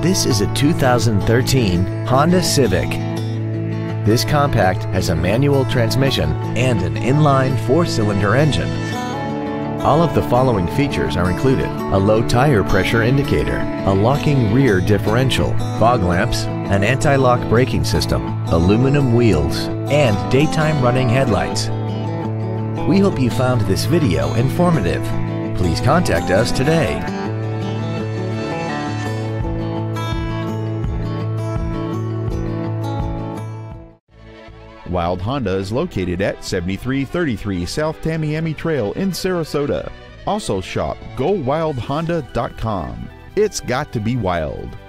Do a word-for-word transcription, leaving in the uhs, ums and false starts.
This is a two thousand thirteen Honda Civic. This compact has a manual transmission and an inline four-cylinder engine. All of the following features are included: a low tire pressure indicator, a locking rear differential, fog lamps, an anti-lock braking system, aluminum wheels, and daytime running headlights. We hope you found this video informative. Please contact us today. Wild Honda is located at seventy-three thirty-three South Tamiami Trail in Sarasota. Also shop go wild honda dot com. It's got to be wild.